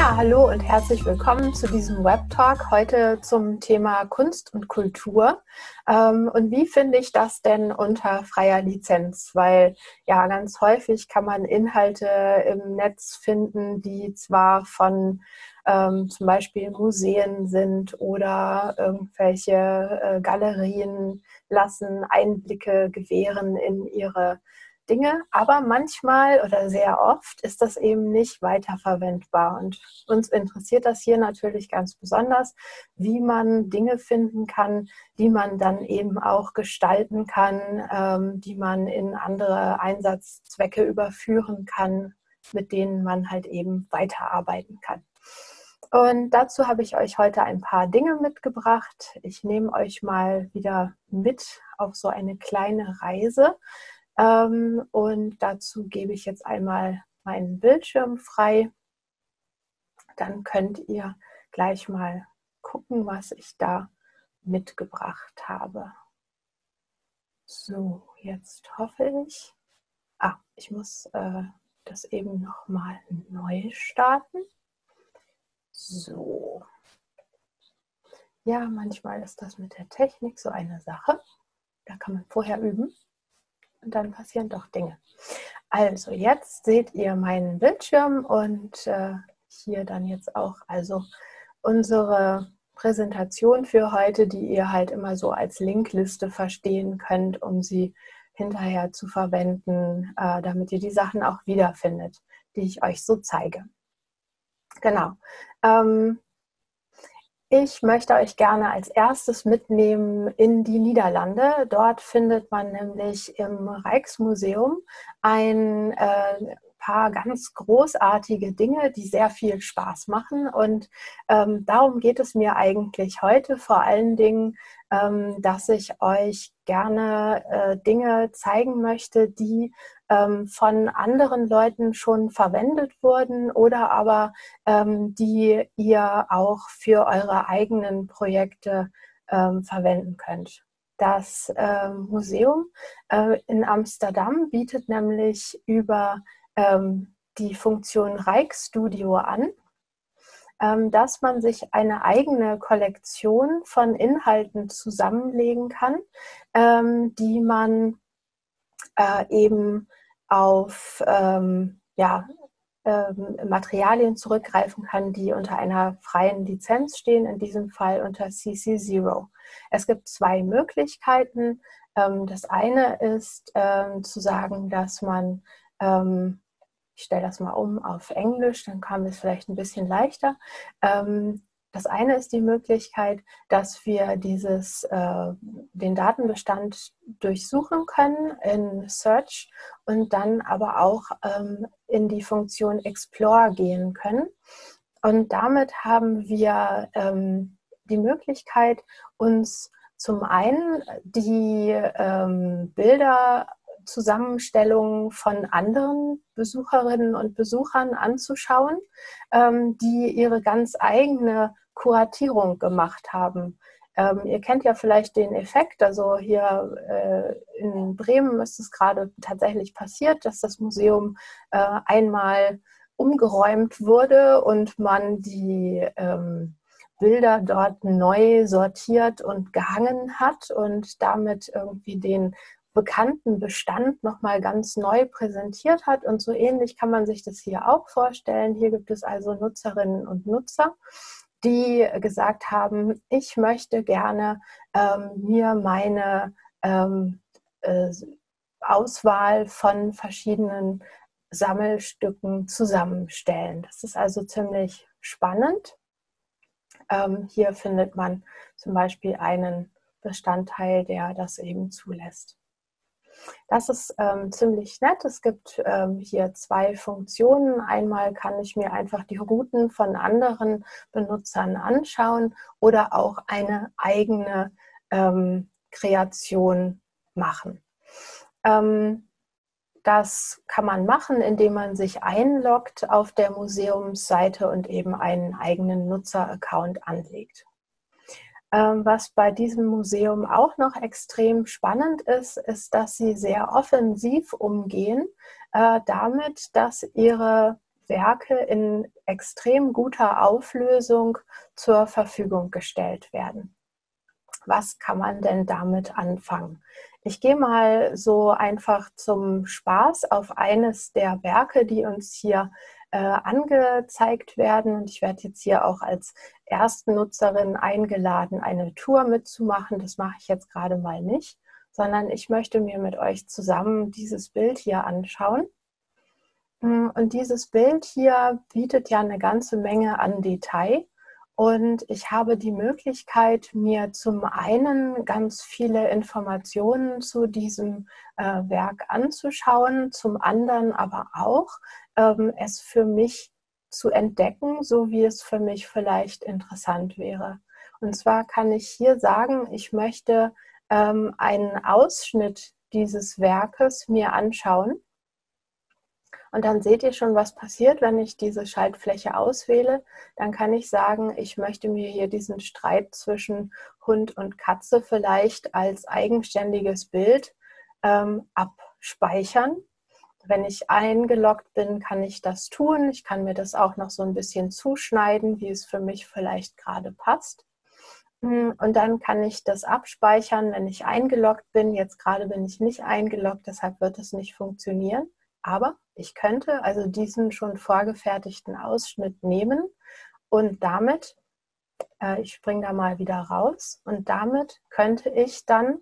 Ja, hallo und herzlich willkommen zu diesem Webtalk heute zum Thema Kunst und Kultur. Und wie finde ich das denn unter freier Lizenz? Weil ja, ganz häufig kann man Inhalte im Netz finden, die zwar von zum Beispiel Museen sind oder irgendwelche Galerien lassen Einblicke gewähren in ihre Dinge, aber manchmal oder sehr oft ist das eben nicht weiterverwendbar. Und uns interessiert das hier natürlich ganz besonders, wie man Dinge finden kann, die man dann eben auch gestalten kann, die man in andere Einsatzzwecke überführen kann, mit denen man halt eben weiterarbeiten kann. Und dazu habe ich euch heute ein paar Dinge mitgebracht. Ich nehme euch mal wieder mit auf so eine kleine Reise. Und dazu gebe ich jetzt einmal meinen Bildschirm frei. Dann könnt ihr gleich mal gucken, was ich da mitgebracht habe. So, jetzt hoffe ich. Ich muss das eben nochmal neu starten. So. Ja, manchmal ist das mit der Technik so eine Sache. Da kann man vorher üben. Und dann passieren doch Dinge. Also jetzt seht ihr meinen Bildschirm und hier dann jetzt auch also unsere Präsentation für heute, die ihr halt immer so als Linkliste verstehen könnt, um sie hinterher zu verwenden, damit ihr die Sachen auch wiederfindet, die ich euch so zeige. Genau. Ich möchte euch gerne als erstes mitnehmen in die Niederlande. Dort findet man nämlich im Rijksmuseum ein paar ganz großartige Dinge, die sehr viel Spaß machen. Und darum geht es mir eigentlich heute vor allen Dingen, dass ich euch gerne Dinge zeigen möchte, die von anderen Leuten schon verwendet wurden oder aber die ihr auch für eure eigenen Projekte verwenden könnt. Das Museum in Amsterdam bietet nämlich über die Funktion Rijksstudio an, dass man sich eine eigene Kollektion von Inhalten zusammenlegen kann, die man eben auf Materialien zurückgreifen kann, die unter einer freien Lizenz stehen, in diesem Fall unter CC0. Es gibt zwei Möglichkeiten. Das eine ist zu sagen, dass man, ich stelle das mal um auf Englisch, dann kam es vielleicht ein bisschen leichter. Das eine ist die Möglichkeit, dass wir den Datenbestand durchsuchen können in Search und dann aber auch in die Funktion Explore gehen können. Und damit haben wir die Möglichkeit, uns zum einen die Bilderzusammenstellungen von anderen Besucherinnen und Besuchern anzuschauen, die ihre ganz eigene Kuratierung gemacht haben. Ihr kennt ja vielleicht den Effekt, also hier in Bremen ist es gerade tatsächlich passiert, dass das Museum einmal umgeräumt wurde und man die Bilder dort neu sortiert und gehangen hat und damit irgendwie den bekannten Bestand nochmal ganz neu präsentiert hat. Und so ähnlich kann man sich das hier auch vorstellen. Hier gibt es also Nutzerinnen und Nutzer, die gesagt haben, ich möchte gerne mir meine Auswahl von verschiedenen Sammelstücken zusammenstellen. Das ist also ziemlich spannend. Hier findet man zum Beispiel einen Bestandteil, der das eben zulässt. Das ist ziemlich nett. Es gibt hier zwei Funktionen. Einmal kann ich mir einfach die Routen von anderen Benutzern anschauen oder auch eine eigene Kreation machen. Das kann man machen, indem man sich einloggt auf der Museumsseite und eben einen eigenen Nutzer-Account anlegt. Was bei diesem Museum auch noch extrem spannend ist, ist, dass sie sehr offensiv umgehen damit, dass ihre Werke in extrem guter Auflösung zur Verfügung gestellt werden. Was kann man denn damit anfangen? Ich gehe mal so einfach zum Spaß auf eines der Werke, die uns hier angezeigt werden. Und ich werde jetzt hier auch als Erstnutzerin eingeladen, eine Tour mitzumachen. Das mache ich jetzt gerade mal nicht, sondern ich möchte mir mit euch zusammen dieses Bild hier anschauen. Und dieses Bild hier bietet ja eine ganze Menge an Detail. Und ich habe die Möglichkeit, mir zum einen ganz viele Informationen zu diesem Werk anzuschauen, zum anderen aber auch es für mich zu entdecken, so wie es für mich vielleicht interessant wäre. Und zwar kann ich hier sagen, ich möchte einen Ausschnitt dieses Werkes mir anschauen. Und dann seht ihr schon, was passiert, wenn ich diese Schaltfläche auswähle. Dann kann ich sagen, ich möchte mir hier diesen Streit zwischen Hund und Katze vielleicht als eigenständiges Bild abspeichern. Wenn ich eingeloggt bin, kann ich das tun. Ich kann mir das auch noch so ein bisschen zuschneiden, wie es für mich vielleicht gerade passt. Und dann kann ich das abspeichern, wenn ich eingeloggt bin. Jetzt gerade bin ich nicht eingeloggt, deshalb wird es nicht funktionieren. Aber ich könnte also diesen schon vorgefertigten Ausschnitt nehmen und damit, ich springe da mal wieder raus, und damit könnte ich dann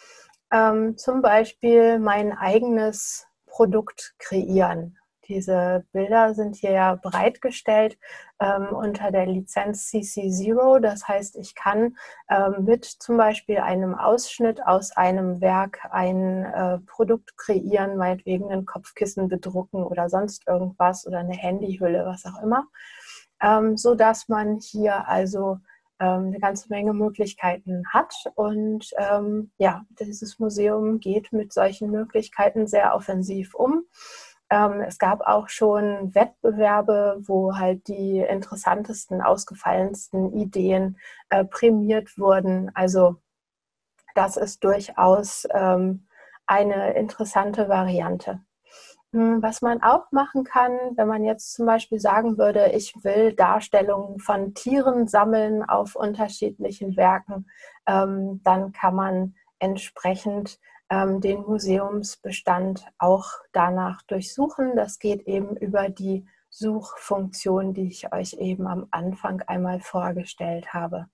zum Beispiel mein eigenes Produkt kreieren. Diese Bilder sind hier ja bereitgestellt unter der Lizenz CC0. Das heißt, ich kann mit zum Beispiel einem Ausschnitt aus einem Werk ein Produkt kreieren, meinetwegen ein Kopfkissen bedrucken oder sonst irgendwas oder eine Handyhülle, was auch immer, sodass man hier also eine ganze Menge Möglichkeiten hat. Und ja, dieses Museum geht mit solchen Möglichkeiten sehr offensiv um. Es gab auch schon Wettbewerbe, wo halt die interessantesten, ausgefallensten Ideen prämiert wurden. Also das ist durchaus eine interessante Variante. Was man auch machen kann, wenn man jetzt zum Beispiel sagen würde, ich will Darstellungen von Tieren sammeln auf unterschiedlichen Werken, dann kann man entsprechend den Museumsbestand auch danach durchsuchen. Das geht eben über die Suchfunktion, die ich euch eben am Anfang einmal vorgestellt habe.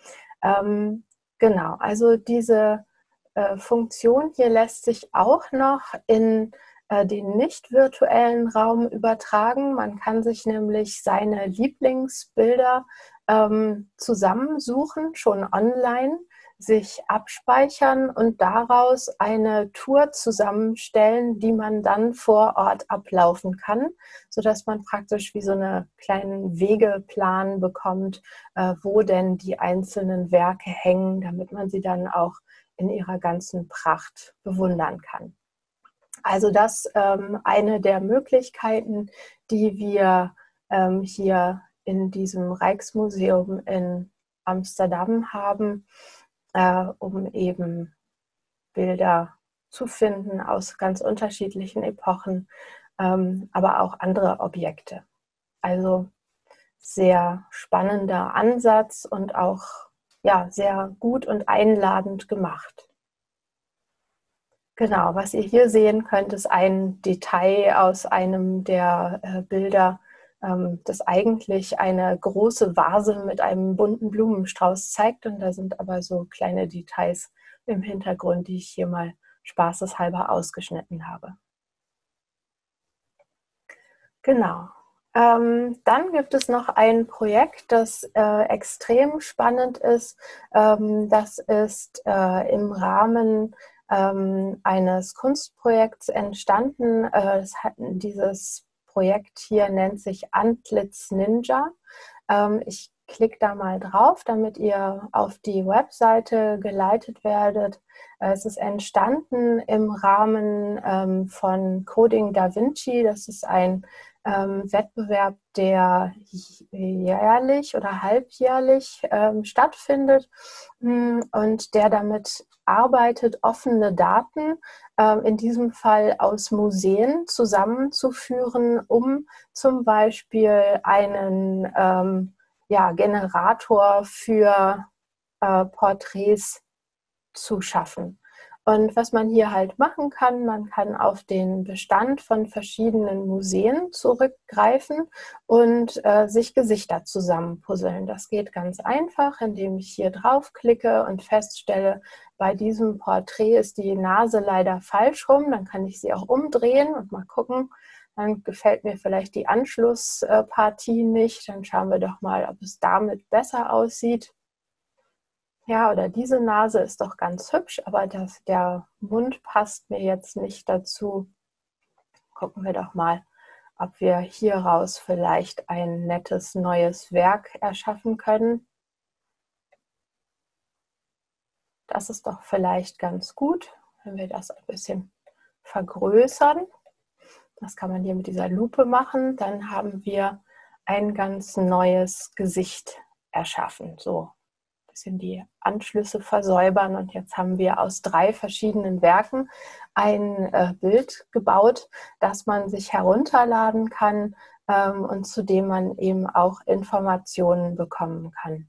Genau, also diese Funktion hier lässt sich auch noch in den nicht virtuellen Raum übertragen. Man kann sich nämlich seine Lieblingsbilder zusammensuchen, schon online, sich abspeichern und daraus eine Tour zusammenstellen, die man dann vor Ort ablaufen kann, sodass man praktisch wie so einen kleinen Wegeplan bekommt, wo denn die einzelnen Werke hängen, damit man sie dann auch in ihrer ganzen Pracht bewundern kann. Also das eine der Möglichkeiten, die wir hier in diesem Rijksmuseum in Amsterdam haben, um eben Bilder zu finden aus ganz unterschiedlichen Epochen, aber auch andere Objekte. Also sehr spannender Ansatz und auch ja, sehr gut und einladend gemacht. Genau, was ihr hier sehen könnt, ist ein Detail aus einem der Bilder, das eigentlich eine große Vase mit einem bunten Blumenstrauß zeigt. Und da sind aber so kleine Details im Hintergrund, die ich hier mal spaßeshalber ausgeschnitten habe. Genau. Dann gibt es noch ein Projekt, das extrem spannend ist. Das ist im Rahmen eines Kunstprojekts entstanden. Dieses Projekt hier nennt sich Antlitz Ninja. Ich klicke da mal drauf, damit ihr auf die Webseite geleitet werdet. Es ist entstanden im Rahmen von Coding Da Vinci. Das ist ein Wettbewerb, der jährlich oder halbjährlich stattfindet und der damit arbeitet, offene Daten, in diesem Fall aus Museen, zusammenzuführen, um zum Beispiel einen Generator für Porträts zu schaffen. Und was man hier halt machen kann, man kann auf den Bestand von verschiedenen Museen zurückgreifen und sich Gesichter zusammenpuzzeln. Das geht ganz einfach, indem ich hier draufklicke und feststelle, bei diesem Porträt ist die Nase leider falsch rum. Dann kann ich sie auch umdrehen und mal gucken. Dann gefällt mir vielleicht die Anschlusspartie nicht. Dann schauen wir doch mal, ob es damit besser aussieht. Ja, oder diese Nase ist doch ganz hübsch, aber der Mund passt mir jetzt nicht dazu. Gucken wir doch mal, ob wir hieraus vielleicht ein nettes neues Werk erschaffen können. Das ist doch vielleicht ganz gut, wenn wir das ein bisschen vergrößern. Das kann man hier mit dieser Lupe machen. Dann haben wir ein ganz neues Gesicht erschaffen. So. Bisschen die Anschlüsse versäubern und jetzt haben wir aus 3 verschiedenen Werken ein Bild gebaut, das man sich herunterladen kann und zu dem man eben auch Informationen bekommen kann.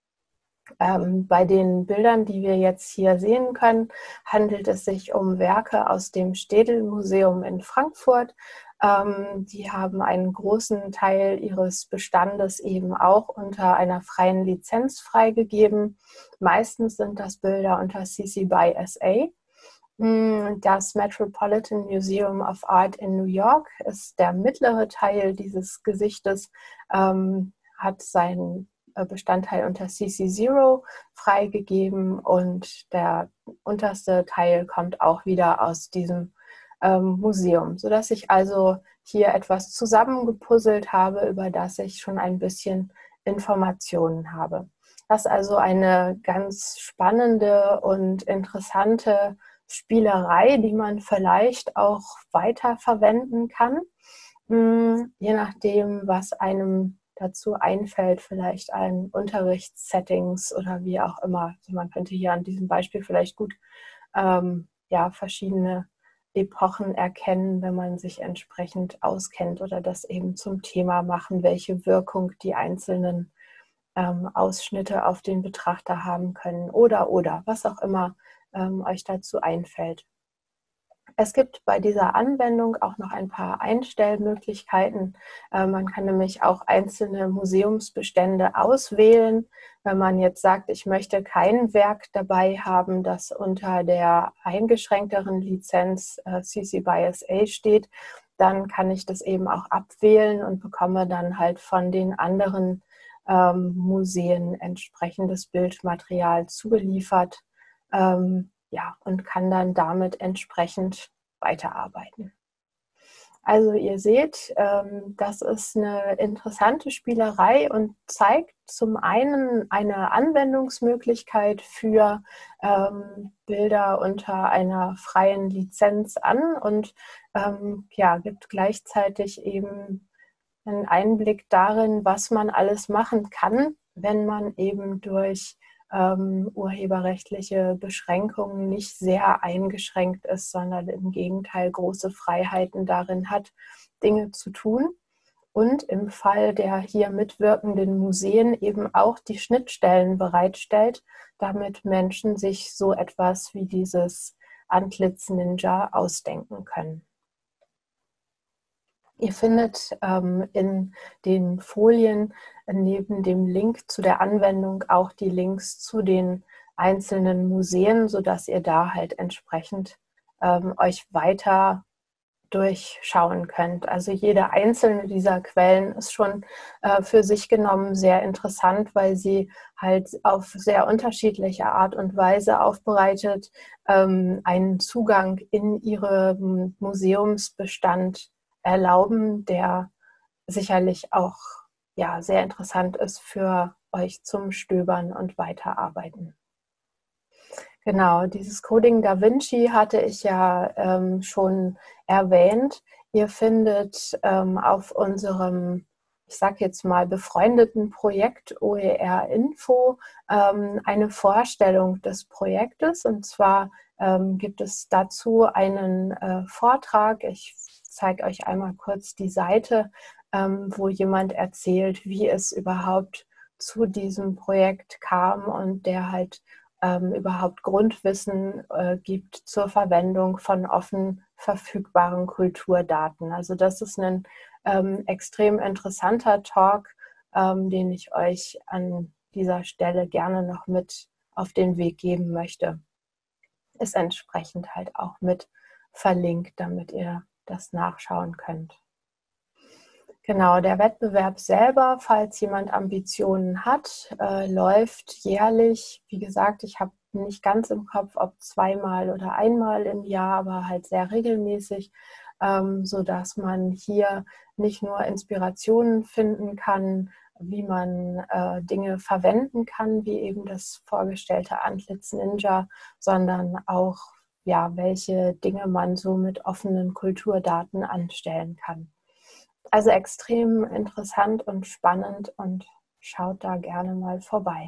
Bei den Bildern, die wir jetzt hier sehen können, handelt es sich um Werke aus dem Städel-Museum in Frankfurt. Die haben einen großen Teil ihres Bestandes eben auch unter einer freien Lizenz freigegeben. Meistens sind das Bilder unter CC BY SA. Das Metropolitan Museum of Art in New York ist der mittlere Teil dieses Gesichtes, hat seinen Bestandteil unter CC0 freigegeben und der unterste Teil kommt auch wieder aus diesem Museum, sodass ich also hier etwas zusammengepuzzelt habe, über das ich schon ein bisschen Informationen habe. Das ist also eine ganz spannende und interessante Spielerei, die man vielleicht auch weiterverwenden kann, je nachdem, was einem dazu einfällt, vielleicht ein Unterrichtssettings oder wie auch immer. Also man könnte hier an diesem Beispiel vielleicht gut verschiedene Epochen erkennen, wenn man sich entsprechend auskennt oder das eben zum Thema machen, welche Wirkung die einzelnen Ausschnitte auf den Betrachter haben können oder was auch immer euch dazu einfällt. Es gibt bei dieser Anwendung auch noch ein paar Einstellmöglichkeiten. Man kann nämlich auch einzelne Museumsbestände auswählen. Wenn man jetzt sagt, ich möchte kein Werk dabei haben, das unter der eingeschränkteren Lizenz CC BY SA steht, dann kann ich das eben auch abwählen und bekomme dann halt von den anderen Museen entsprechendes Bildmaterial zugeliefert. Und kann dann damit entsprechend weiterarbeiten. Also ihr seht, das ist eine interessante Spielerei und zeigt zum einen eine Anwendungsmöglichkeit für Bilder unter einer freien Lizenz an und gibt gleichzeitig eben einen Einblick darin, was man alles machen kann, wenn man eben durch urheberrechtliche Beschränkungen nicht sehr eingeschränkt ist, sondern im Gegenteil große Freiheiten darin hat, Dinge zu tun. Und im Fall der hier mitwirkenden Museen eben auch die Schnittstellen bereitstellt, damit Menschen sich so etwas wie dieses Antlitz-Ninja ausdenken können. Ihr findet in den Folien neben dem Link zu der Anwendung auch die Links zu den einzelnen Museen, sodass ihr da halt entsprechend euch weiter durchschauen könnt. Also jede einzelne dieser Quellen ist schon für sich genommen sehr interessant, weil sie halt auf sehr unterschiedliche Art und Weise aufbereitet einen Zugang in ihren Museumsbestand erlauben, der sicherlich auch sehr interessant ist für euch zum Stöbern und Weiterarbeiten. Genau, dieses Coding Da Vinci hatte ich ja schon erwähnt. Ihr findet auf unserem ich sage jetzt mal, befreundeten Projekt OER Info eine Vorstellung des Projektes. Und zwar gibt es dazu einen Vortrag. Ich zeige euch einmal kurz die Seite, wo jemand erzählt, wie es überhaupt zu diesem Projekt kam und der halt überhaupt Grundwissen gibt zur Verwendung von offen verfügbaren Kulturdaten. Also das ist ein extrem interessanter Talk, den ich euch an dieser Stelle gerne noch mit auf den Weg geben möchte. Ist entsprechend halt auch mit verlinkt, damit ihr das nachschauen könnt. Genau, der Wettbewerb selber, falls jemand Ambitionen hat, läuft jährlich. Wie gesagt, ich habe nicht ganz im Kopf, ob zweimal oder einmal im Jahr, aber halt sehr regelmäßig, sodass man hier nicht nur Inspirationen finden kann, wie man Dinge verwenden kann, wie eben das vorgestellte Antlitz Ninja, sondern auch, ja, welche Dinge man so mit offenen Kulturdaten anstellen kann. Also extrem interessant und spannend und schaut da gerne mal vorbei.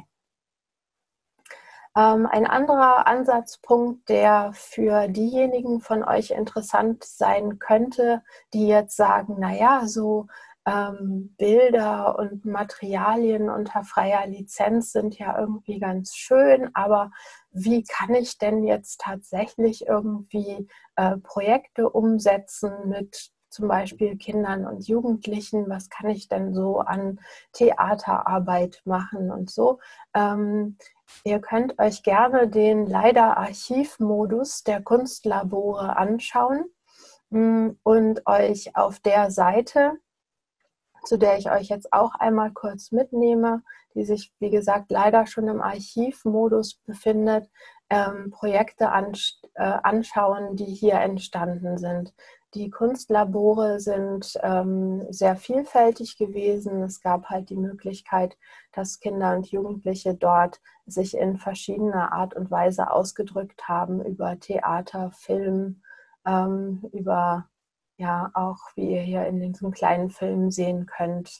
Ein anderer Ansatzpunkt, der für diejenigen von euch interessant sein könnte, die jetzt sagen, naja, so Bilder und Materialien unter freier Lizenz sind ja irgendwie ganz schön, aber wie kann ich denn jetzt tatsächlich irgendwie Projekte umsetzen mit zum Beispiel Kindern und Jugendlichen? Was kann ich denn so an Theaterarbeit machen und so? Ihr könnt euch gerne den Leider-Archivmodus der Kunstlabore anschauen und euch auf der Seite, zu der ich euch jetzt auch einmal kurz mitnehme, die sich, wie gesagt, leider schon im Archivmodus befindet, Projekte anschauen, die hier entstanden sind. Die Kunstlabore sind sehr vielfältig gewesen. Es gab halt die Möglichkeit, dass Kinder und Jugendliche dort sich in verschiedener Art und Weise ausgedrückt haben über Theater, Film, über ja auch, wie ihr hier in diesem kleinen Film sehen könnt,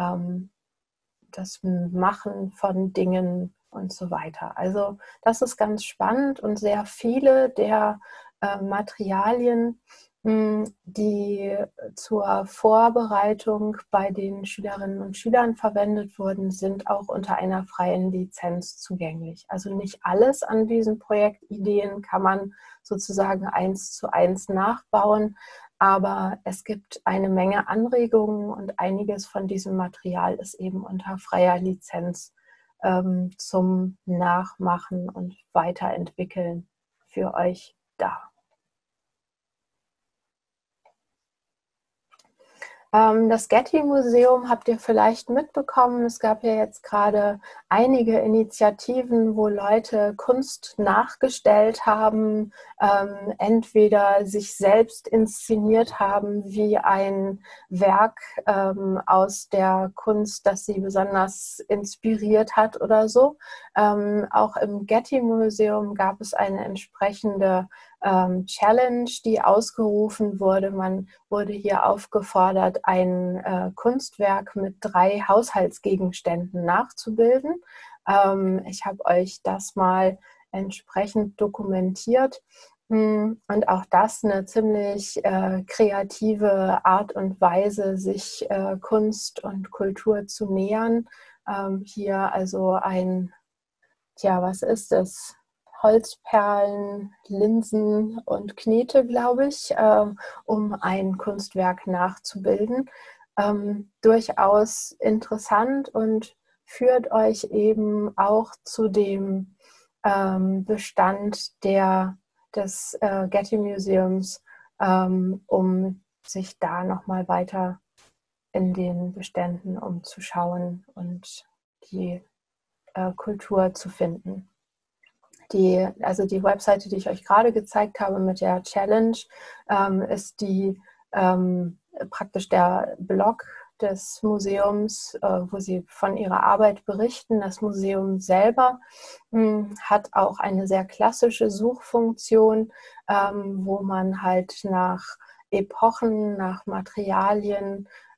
das Machen von Dingen und so weiter. Also das ist ganz spannend und sehr viele der Materialien, die zur Vorbereitung bei den Schülerinnen und Schülern verwendet wurden, sind auch unter einer freien Lizenz zugänglich. Also nicht alles an diesen Projektideen kann man sozusagen 1:1 nachbauen, aber es gibt eine Menge Anregungen und einiges von diesem Material ist eben unter freier Lizenz zum Nachmachen und Weiterentwickeln für euch da. Das Getty-Museum habt ihr vielleicht mitbekommen. Es gab ja jetzt gerade einige Initiativen, wo Leute Kunst nachgestellt haben, entweder sich selbst inszeniert haben wie ein Werk aus der Kunst, das sie besonders inspiriert hat oder so. Auch im Getty-Museum gab es eine entsprechende Challenge, die ausgerufen wurde. Man wurde hier aufgefordert, ein Kunstwerk mit 3 Haushaltsgegenständen nachzubilden. Ich habe euch das mal entsprechend dokumentiert. Und auch das eine ziemlich kreative Art und Weise, sich Kunst und Kultur zu nähern. Hier also was ist das? Holzperlen, Linsen und Knete, glaube ich, um ein Kunstwerk nachzubilden. Durchaus interessant und führt euch eben auch zu dem Bestand des Getty Museums, um sich da nochmal weiter in den Beständen umzuschauen und die Kultur zu finden. Die Webseite, die ich euch gerade gezeigt habe mit der Challenge, ist praktisch der Blog des Museums, wo sie von ihrer Arbeit berichten. Das Museum selber hat auch eine sehr klassische Suchfunktion, wo man halt nach Epochen, nach Materialien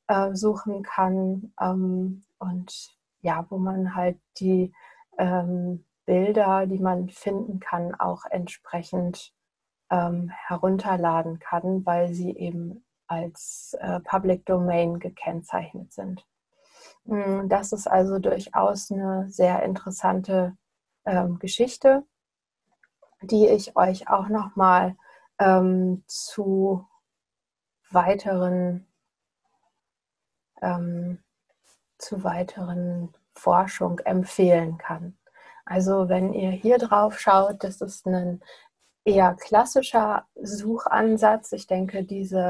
suchen kann und ja, wo man halt die Bilder, die man finden kann, auch entsprechend herunterladen kann, weil sie eben als Public Domain gekennzeichnet sind. Das ist also durchaus eine sehr interessante Geschichte, die ich euch auch nochmal zu weiteren ähm, zu weiteren Forschung empfehlen kann. Also wenn ihr hier drauf schaut, das ist ein eher klassischer Suchansatz. Ich denke,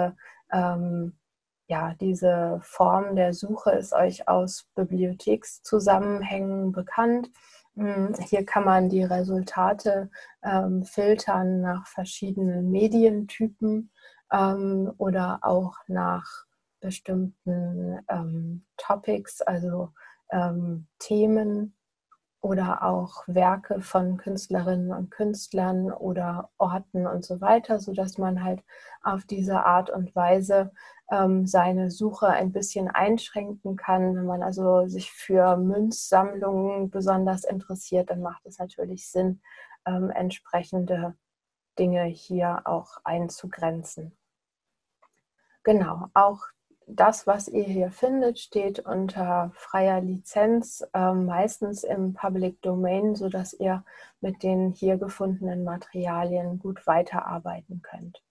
diese Form der Suche ist euch aus Bibliothekszusammenhängen bekannt. Hier kann man die Resultate filtern nach verschiedenen Medientypen oder auch nach bestimmten Topics, also Themen oder auch Werke von Künstlerinnen und Künstlern oder Orten und so weiter, sodass man halt auf diese Art und Weise seine Suche ein bisschen einschränken kann. Wenn man also sich für Münzsammlungen besonders interessiert, dann macht es natürlich Sinn, entsprechende Dinge hier auch einzugrenzen. Genau, auch das, was ihr hier findet, steht unter freier Lizenz, meistens im Public Domain, sodass ihr mit den hier gefundenen Materialien gut weiterarbeiten könnt.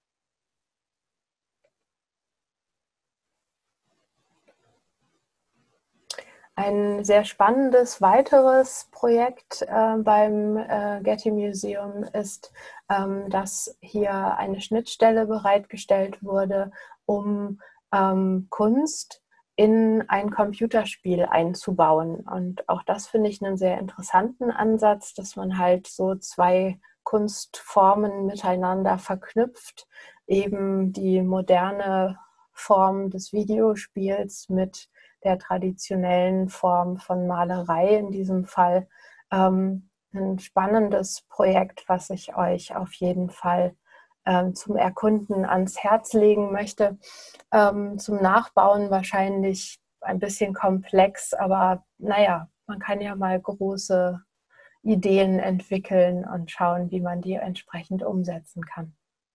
Ein sehr spannendes weiteres Projekt beim Getty Museum ist, dass hier eine Schnittstelle bereitgestellt wurde, um Kunst in ein Computerspiel einzubauen. Und auch das finde ich einen sehr interessanten Ansatz, dass man halt so zwei Kunstformen miteinander verknüpft, eben die moderne Form des Videospiels mit der traditionellen Form von Malerei in diesem Fall. Ein spannendes Projekt, was ich euch auf jeden Fall zum Erkunden ans Herz legen möchte. Zum Nachbauen wahrscheinlich ein bisschen komplex, aber naja, man kann ja mal große Ideen entwickeln und schauen, wie man die entsprechend umsetzen kann.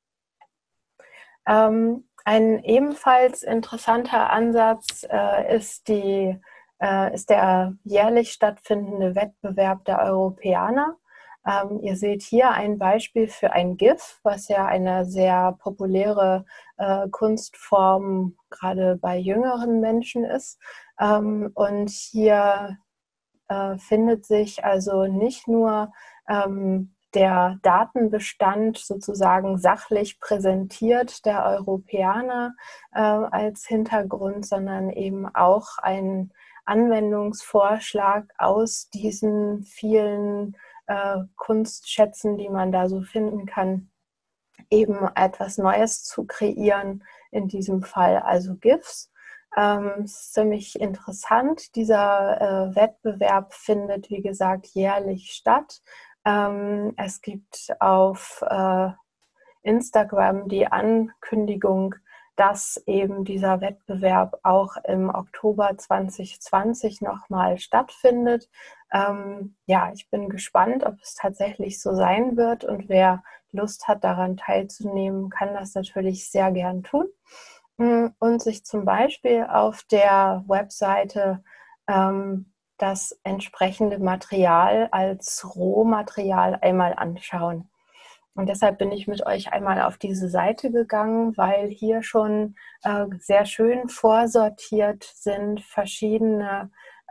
Ein ebenfalls interessanter Ansatz ist der jährlich stattfindende Wettbewerb der Europäer. Ihr seht hier ein Beispiel für ein GIF, was ja eine sehr populäre Kunstform gerade bei jüngeren Menschen ist. Und hier findet sich also nicht nur der Datenbestand sozusagen sachlich präsentiert der Europäer als Hintergrund, sondern eben auch ein Anwendungsvorschlag aus diesen vielen Kunstschätzen, die man da so finden kann, eben etwas Neues zu kreieren, in diesem Fall also GIFs. Es ist ziemlich interessant. Dieser Wettbewerb findet, wie gesagt, jährlich statt. Es gibt auf Instagram die Ankündigung, dass eben dieser Wettbewerb auch im Oktober 2020 nochmal stattfindet. Ja, ich bin gespannt, ob es tatsächlich so sein wird, und wer Lust hat, daran teilzunehmen, kann das natürlich sehr gern tun und sich zum Beispiel auf der Webseite das entsprechende Material als Rohmaterial einmal anschauen. Und deshalb bin ich mit euch einmal auf diese Seite gegangen, weil hier schon sehr schön vorsortiert sind verschiedene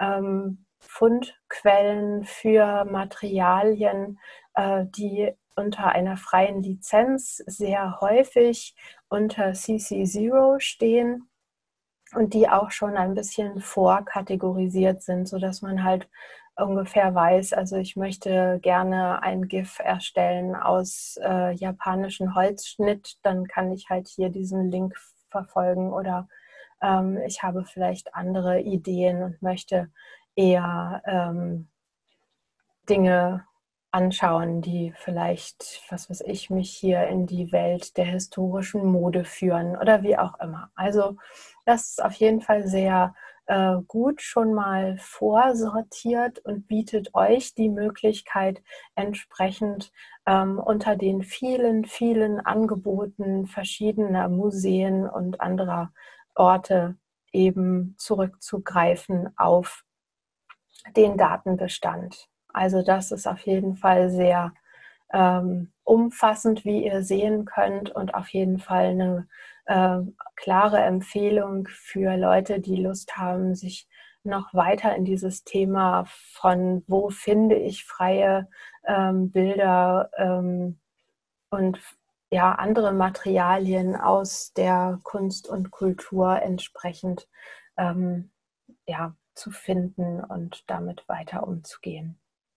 Fundquellen für Materialien, die unter einer freien Lizenz sehr häufig unter CC0 stehen und die auch schon ein bisschen vorkategorisiert sind, sodass man halt ungefähr weiß, also ich möchte gerne ein GIF erstellen aus japanischem Holzschnitt, dann kann ich halt hier diesen Link verfolgen, oder ich habe vielleicht andere Ideen und möchte eher Dinge anschauen, die vielleicht, was weiß ich, mich hier in die Welt der historischen Mode führen oder wie auch immer. Also das ist auf jeden Fall sehr gut schon mal vorsortiert und bietet euch die Möglichkeit, entsprechend unter den vielen, vielen Angeboten verschiedener Museen und anderer Orte eben zurückzugreifen auf den Datenbestand. Also das ist auf jeden Fall sehr umfassend, wie ihr sehen könnt, und auf jeden Fall eine klare Empfehlung für Leute, die Lust haben, sich noch weiter in dieses Thema von wo finde ich freie Bilder und ja, andere Materialien aus der Kunst und Kultur entsprechend ja, zu finden und damit weiter umzugehen.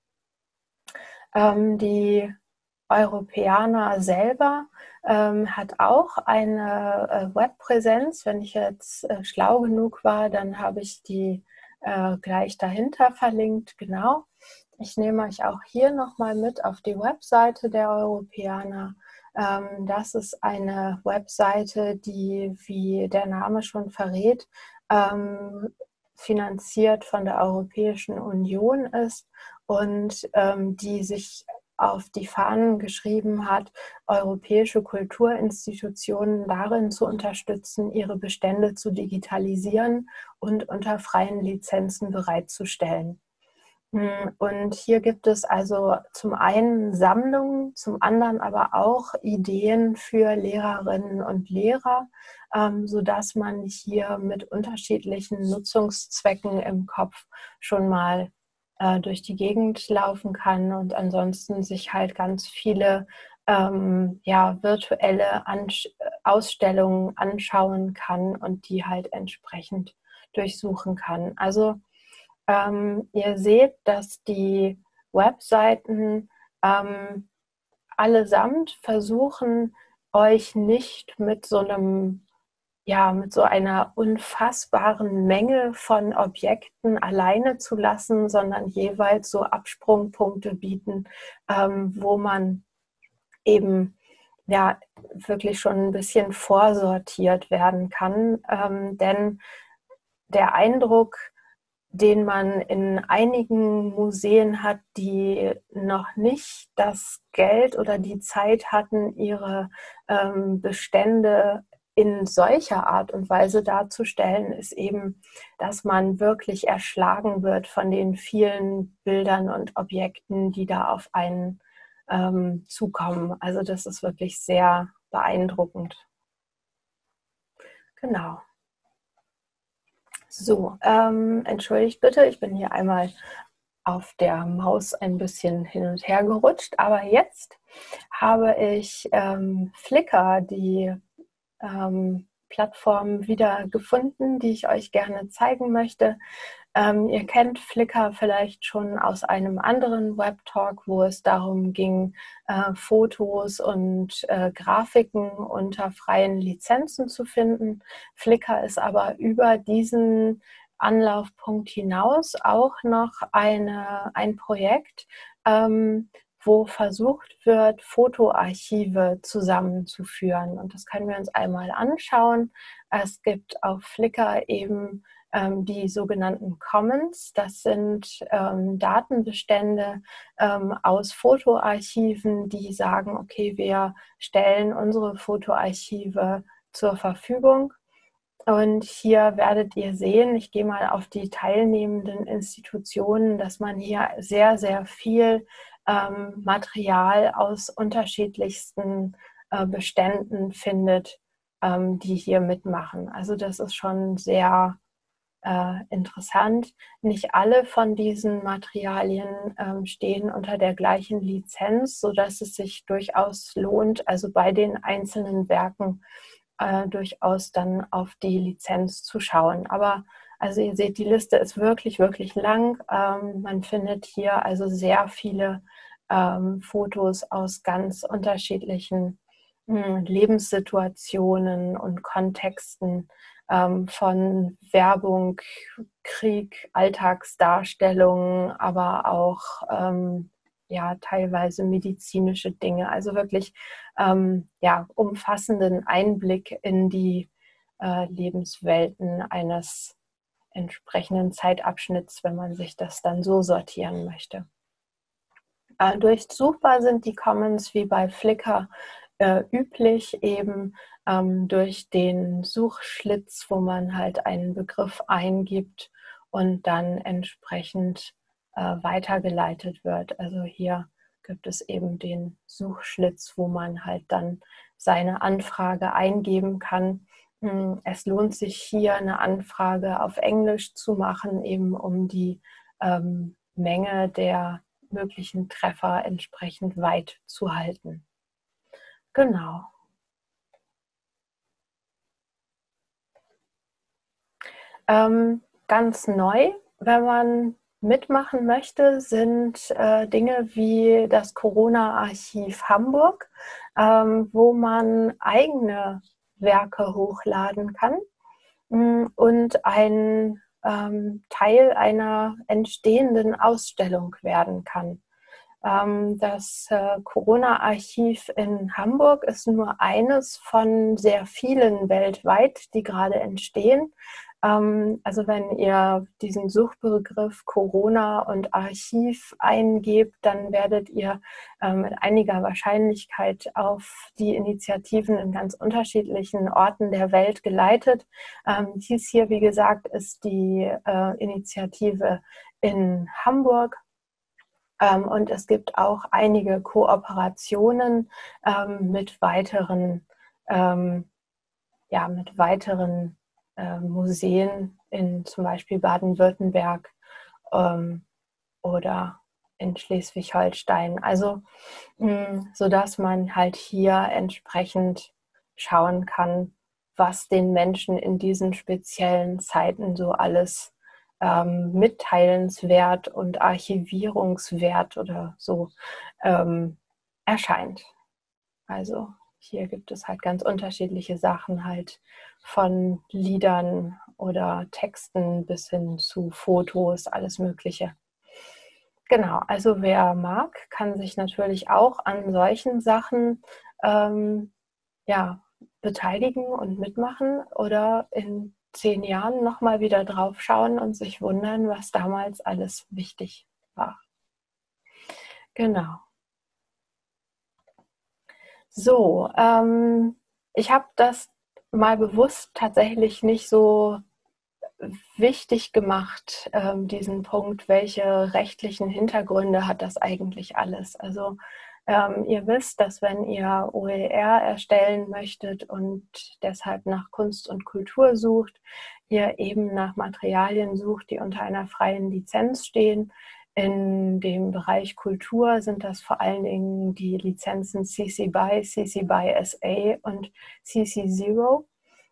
Die Europäer selber hat auch eine Webpräsenz. Wenn ich jetzt schlau genug war, dann habe ich die gleich dahinter verlinkt. Genau. Ich nehme euch auch hier nochmal mit auf die Webseite der Europäer. Das ist eine Webseite, die, wie der Name schon verrät, finanziert von der Europäischen Union ist und die sich auf die Fahnen geschrieben hat, europäische Kulturinstitutionen darin zu unterstützen, ihre Bestände zu digitalisieren und unter freien Lizenzen bereitzustellen. Und hier gibt es also zum einen Sammlungen, zum anderen aber auch Ideen für Lehrerinnen und Lehrer, sodass man hier mit unterschiedlichen Nutzungszwecken im Kopf schon mal durch die Gegend laufen kann und ansonsten sich halt ganz viele ja, virtuelle Ausstellungen anschauen kann und die halt entsprechend durchsuchen kann. Also ihr seht, dass die Webseiten allesamt versuchen, euch nicht mit so einem, ja, mit so einer unfassbaren Menge von Objekten alleine zu lassen, sondern jeweils so Absprungpunkte bieten, wo man eben ja wirklich schon ein bisschen vorsortiert werden kann. Denn der Eindruck, den man in einigen Museen hat, die noch nicht das Geld oder die Zeit hatten, ihre Bestände in solcher Art und Weise darzustellen, ist eben, dass man wirklich erschlagen wird von den vielen Bildern und Objekten, die da auf einen zukommen. Also das ist wirklich sehr beeindruckend. Genau. So, entschuldigt bitte, ich bin hier einmal auf der Maus ein bisschen hin und her gerutscht, aber jetzt habe ich Flickr, die Plattform, wieder gefunden, die ich euch gerne zeigen möchte. Ihr kennt Flickr vielleicht schon aus einem anderen Webtalk, wo es darum ging, Fotos und Grafiken unter freien Lizenzen zu finden. Flickr ist aber über diesen Anlaufpunkt hinaus auch noch ein Projekt, wo versucht wird, Fotoarchive zusammenzuführen. Und das können wir uns einmal anschauen. Es gibt auf Flickr eben die sogenannten Commons. Das sind Datenbestände aus Fotoarchiven, die sagen, okay, wir stellen unsere Fotoarchive zur Verfügung. Und hier werdet ihr sehen, ich gehe mal auf die teilnehmenden Institutionen, dass man hier sehr, sehr viel Material aus unterschiedlichsten Beständen findet, die hier mitmachen. Also das ist schon sehr interessant. Nicht alle von diesen Materialien stehen unter der gleichen Lizenz, sodass es sich durchaus lohnt, also bei den einzelnen Werken durchaus dann auf die Lizenz zu schauen. Aber also ihr seht, die Liste ist wirklich, wirklich lang. Man findet hier also sehr viele Fotos aus ganz unterschiedlichen Lebenssituationen und Kontexten, von Werbung, Krieg, Alltagsdarstellungen, aber auch ja teilweise medizinische Dinge. Also wirklich ja, umfassenden Einblick in die Lebenswelten eines entsprechenden Zeitabschnitts, wenn man sich das dann so sortieren möchte. Durchsuchbar sind die Commons wie bei Flickr üblich, eben durch den Suchschlitz, wo man halt einen Begriff eingibt und dann entsprechend weitergeleitet wird. Also hier gibt es eben den Suchschlitz, wo man halt dann seine Anfrage eingeben kann. Es lohnt sich hier eine Anfrage auf Englisch zu machen, eben um die Menge der möglichen Treffer entsprechend weit zu halten. Genau. Ganz neu, wenn man mitmachen möchte, sind Dinge wie das Corona-Archiv Hamburg, wo man eigene Werke hochladen kann und ein Teil einer entstehenden Ausstellung werden kann. Das Corona-Archiv in Hamburg ist nur eines von sehr vielen weltweit, die gerade entstehen. Also wenn ihr diesen Suchbegriff Corona und Archiv eingebt, dann werdet ihr mit einiger Wahrscheinlichkeit auf die Initiativen in ganz unterschiedlichen Orten der Welt geleitet. Dies hier, wie gesagt, ist die Initiative in Hamburg. Und es gibt auch einige Kooperationen mit weiteren, Museen in zum Beispiel Baden-Württemberg oder in Schleswig-Holstein. Also sodass man halt hier entsprechend schauen kann, was den Menschen in diesen speziellen Zeiten so alles mitteilenswert und archivierungswert oder so erscheint. Also hier gibt es halt ganz unterschiedliche Sachen, halt von Liedern oder Texten bis hin zu Fotos, alles Mögliche. Genau, also wer mag, kann sich natürlich auch an solchen Sachen ja, beteiligen und mitmachen oder in 10 Jahren nochmal wieder drauf schauen und sich wundern, was damals alles wichtig war. Genau. So, ich habe das mal bewusst tatsächlich nicht so wichtig gemacht, diesen Punkt, welche rechtlichen Hintergründe hat das eigentlich alles. Also ihr wisst, dass wenn ihr OER erstellen möchtet und deshalb nach Kunst und Kultur sucht, ihr eben nach Materialien sucht, die unter einer freien Lizenz stehen. In dem Bereich Kultur sind das vor allen Dingen die Lizenzen CC BY, CC BY SA und CC ZERO.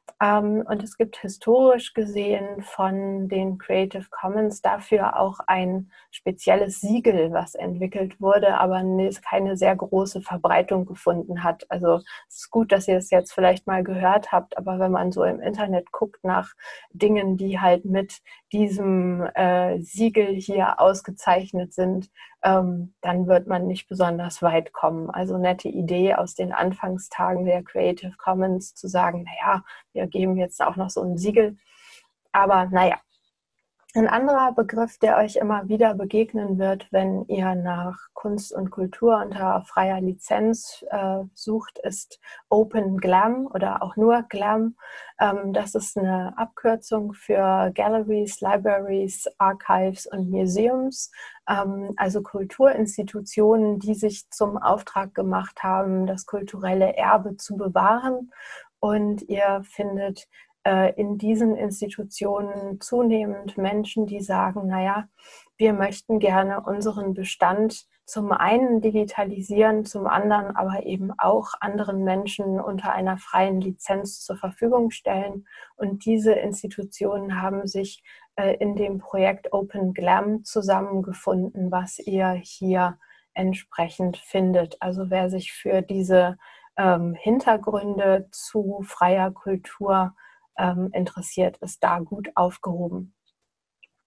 Und es gibt historisch gesehen von den Creative Commons dafür auch ein spezielles Siegel, was entwickelt wurde, aber keine sehr große Verbreitung gefunden hat. Also es ist gut, dass ihr es jetzt vielleicht mal gehört habt, aber wenn man so im Internet guckt nach Dingen, die halt mit diesem Siegel hier ausgezeichnet sind, dann wird man nicht besonders weit kommen. Also nette Idee aus den Anfangstagen der Creative Commons zu sagen, naja, wir geben jetzt auch noch so ein Siegel. Aber naja, ein anderer Begriff, der euch immer wieder begegnen wird, wenn ihr nach Kunst und Kultur unter freier Lizenz sucht, ist Open Glam oder auch nur Glam. Das ist eine Abkürzung für Galleries, Libraries, Archives und Museums, also Kulturinstitutionen, die sich zum Auftrag gemacht haben, das kulturelle Erbe zu bewahren. Und ihr findet in diesen Institutionen zunehmend Menschen, die sagen, naja, wir möchten gerne unseren Bestand zum einen digitalisieren, zum anderen aber eben auch anderen Menschen unter einer freien Lizenz zur Verfügung stellen. Und diese Institutionen haben sich in dem Projekt Open Glam zusammengefunden, was ihr hier entsprechend findet. Also wer sich für diese Hintergründe zu freier Kultur interessiert, ist da gut aufgehoben.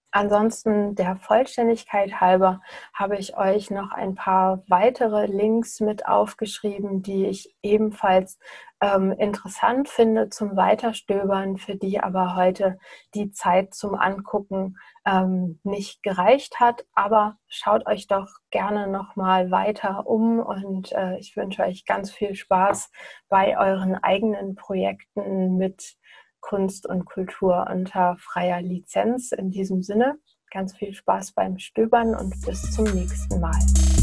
Ansonsten der Vollständigkeit halber habe ich euch noch ein paar weitere Links mit aufgeschrieben, die ich ebenfalls interessant finde zum Weiterstöbern, für die aber heute die Zeit zum Angucken nicht gereicht hat. Aber schaut euch doch gerne nochmal weiter um und ich wünsche euch ganz viel Spaß bei euren eigenen Projekten mit Kunst und Kultur unter freier Lizenz. In diesem Sinne, ganz viel Spaß beim Stöbern und bis zum nächsten Mal.